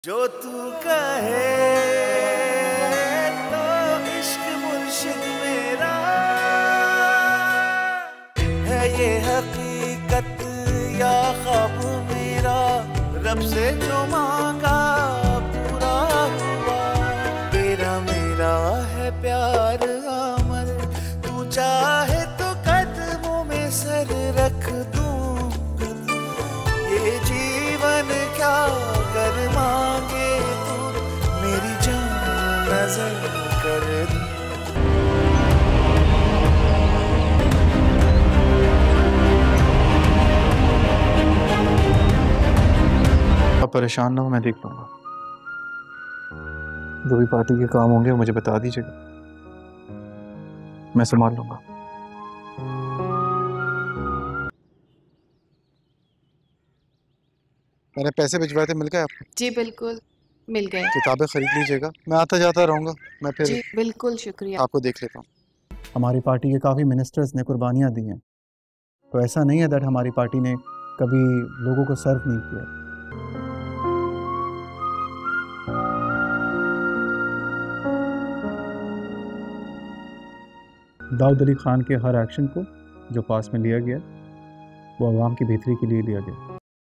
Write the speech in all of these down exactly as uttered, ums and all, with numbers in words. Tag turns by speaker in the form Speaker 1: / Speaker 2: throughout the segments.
Speaker 1: जो तू कहे तो इश्क मुर्शिद मेरा है, ये हकीकत या ख्वाब मेरा, रब से जो मांगा पूरा हुआ। तेरा मेरा है प्यार अमर, तू चाहे तो कदमों में सर रख दूं। ये जीवन क्या कर मांगे तू, मेरी जान नजर कर दे।
Speaker 2: आप परेशान ना हो, मैं देख लूंगा। जो भी पार्टी के काम होंगे मुझे बता दीजिएगा, मैं संभाल लूंगा। मैंने पैसे भिजवाए थे, मिल गए आपको?
Speaker 3: जी बिल्कुल मिल गए।
Speaker 2: किताबें खरीद लीजिएगा, मैं आता जाता रहूँगा। मैं फिर
Speaker 3: जी बिल्कुल शुक्रिया।
Speaker 2: आपको देख लेता हूँ। हमारी पार्टी के काफ़ी मिनिस्टर्स ने कुर्बानियाँ दी हैं, तो ऐसा नहीं है दैट हमारी पार्टी ने कभी लोगों को सर्व नहीं किया। दाऊद अली खान के हर एक्शन को जो पास में लिया गया वो अवाम की बेहतरी के लिए लिया गया।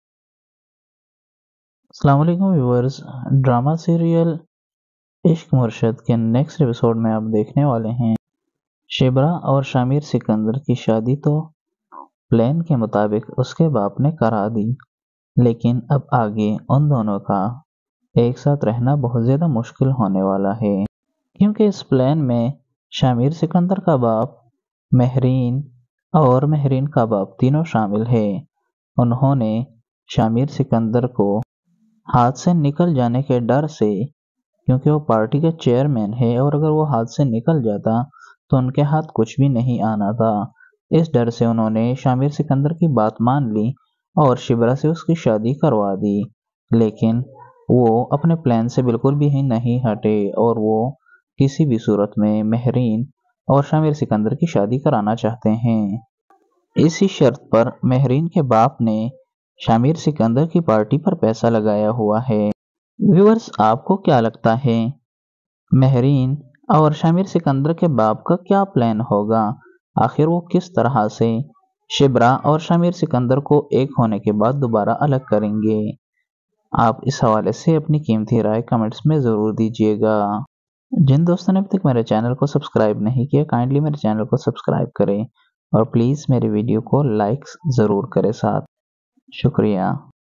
Speaker 4: अस्सलाम वालेकुम व्यूअर्स, ड्रामा सीरियल इश्क मुर्शिद के नेक्स्ट एपिसोड में आप देखने वाले हैं शिबरा और शामिर सिकंदर की शादी तो प्लान के मुताबिक उसके बाप ने करा दी, लेकिन अब आगे उन दोनों का एक साथ रहना बहुत ज़्यादा मुश्किल होने वाला है, क्योंकि इस प्लान में शामिर सिकंदर का बाप, महरीन और महरीन का बाप तीनों शामिल है। उन्होंने शामिर सिकंदर को हाथ से निकल जाने के डर से, क्योंकि वो पार्टी के चेयरमैन है और अगर वो हाथ से निकल जाता तो उनके हाथ कुछ भी नहीं आना था, इस डर से उन्होंने शामिर सिकंदर की बात मान ली और शिबरा से उसकी शादी करवा दी। लेकिन वो अपने प्लान से बिल्कुल भी ही नहीं हटे और वो किसी भी सूरत में महरीन और शामिर सिकंदर की शादी कराना चाहते हैं। इसी शर्त पर महरीन के बाप ने शामिर सिकंदर की पार्टी पर पैसा लगाया हुआ है। व्यूअर्स, आपको क्या लगता है महरीन और शामिर सिकंदर के बाप का क्या प्लान होगा? आखिर वो किस तरह से शिबरा और शामिर सिकंदर को एक होने के बाद दोबारा अलग करेंगे? आप इस हवाले से अपनी कीमती राय कमेंट्स में ज़रूर दीजिएगा। जिन दोस्तों ने अभी तक मेरे चैनल को सब्सक्राइब नहीं किया, काइंडली मेरे चैनल को सब्सक्राइब करें और प्लीज़ मेरी वीडियो को लाइक ज़रूर करें साथ। शुक्रिया।